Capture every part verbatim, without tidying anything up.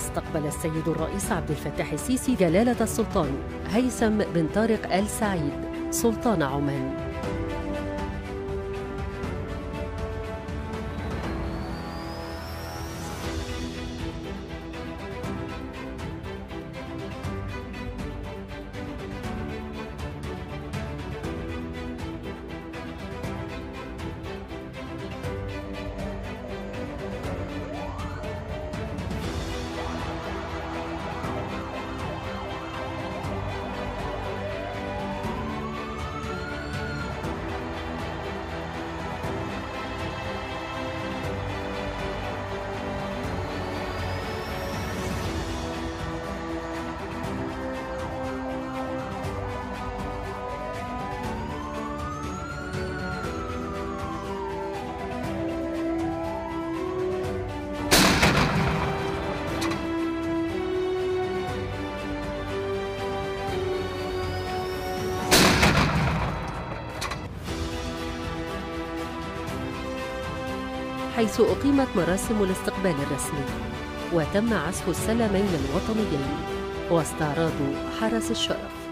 استقبل السيد الرئيس عبد الفتاح السيسي جلالة السلطان هيثم بن طارق آل سعيد سلطان عمان. حيث أقيمت مراسم الاستقبال الرسمي وتم عزف السلمين الوطنيين واستعراض حرس الشرف.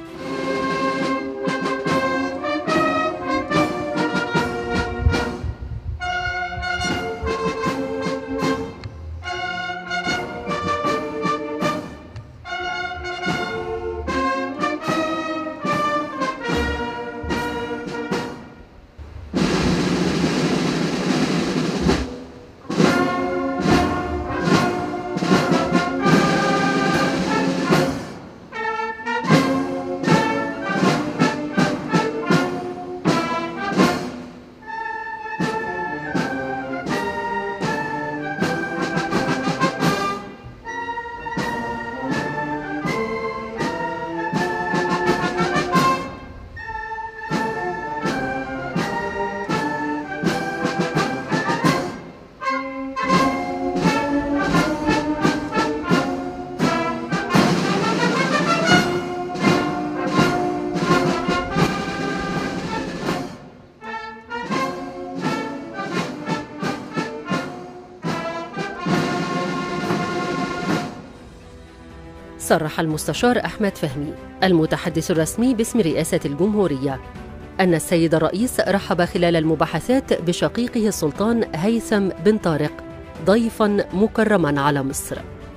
صرح المستشار أحمد فهمي المتحدث الرسمي باسم رئاسة الجمهورية أن السيد الرئيس رحب خلال المباحثات بشقيقه السلطان هيثم بن طارق ضيفاً مكرماً على مصر،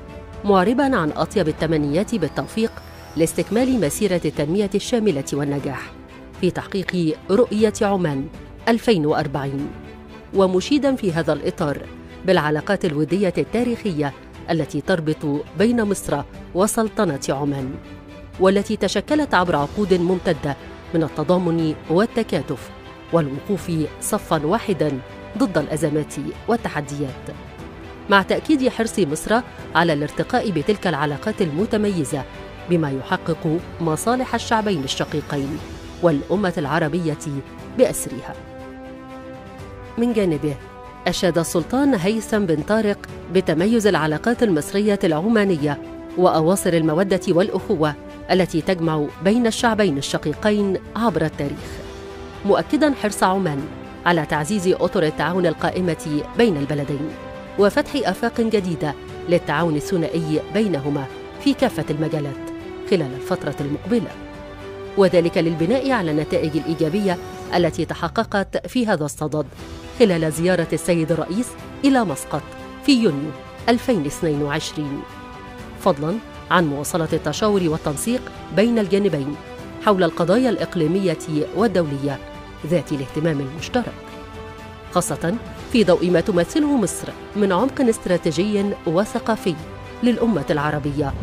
معرباً عن أطيب التمنيات بالتوفيق لاستكمال مسيرة التنمية الشاملة والنجاح في تحقيق رؤية عمان ألفين وأربعين، ومشيداً في هذا الإطار بالعلاقات الودية التاريخية التي تربط بين مصر وسلطنة عمان، والتي تشكلت عبر عقود ممتدة من التضامن والتكاتف والوقوف صفاً واحداً ضد الأزمات والتحديات، مع تأكيد حرص مصر على الارتقاء بتلك العلاقات المتميزة بما يحقق مصالح الشعبين الشقيقين والأمة العربية بأسرها. من جانبه أشاد السلطان هيثم بن طارق بتميز العلاقات المصرية العمانية وأواصر المودة والأخوة التي تجمع بين الشعبين الشقيقين عبر التاريخ، مؤكداً حرص عمان على تعزيز أطر التعاون القائمة بين البلدين وفتح آفاق جديدة للتعاون الثنائي بينهما في كافة المجالات خلال الفترة المقبلة، وذلك للبناء على النتائج الإيجابية التي تحققت في هذا الصدد خلال زيارة السيد الرئيس إلى مسقط في يونيو ألفين واثنين وعشرين، فضلاً عن مواصلة التشاور والتنسيق بين الجانبين حول القضايا الإقليمية والدولية ذات الاهتمام المشترك، خاصة في ضوء ما تمثله مصر من عمق استراتيجي وثقافي للأمة العربية.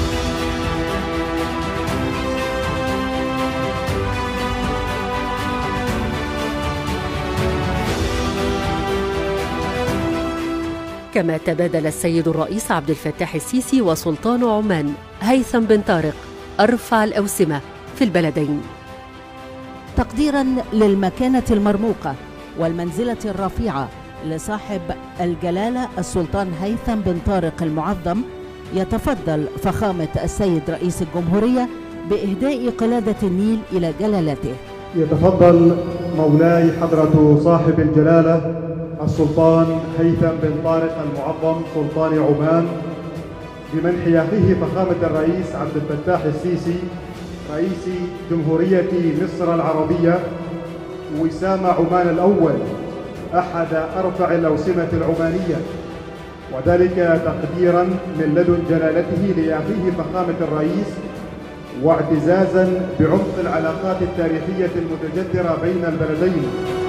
كما تبادل السيد الرئيس عبد الفتاح السيسي وسلطان عمان هيثم بن طارق أرفع الأوسمة في البلدين، تقديراً للمكانة المرموقة والمنزلة الرفيعة لصاحب الجلالة السلطان هيثم بن طارق المعظم. يتفضل فخامة السيد رئيس الجمهورية بإهداء قلادة النيل إلى جلالته. يتفضل مولاي حضرة صاحب الجلالة السلطان هيثم بن طارق المعظم سلطان عمان بمنح أخيه فخامة الرئيس عبد الفتاح السيسي رئيس جمهورية مصر العربية وسام عمان الأول أحد أرفع الأوسمة العمانية، وذلك تقديراً من لدن جلالته لأخيه فخامة الرئيس، واعتزازاً بعمق العلاقات التاريخية المتجذرة بين البلدين.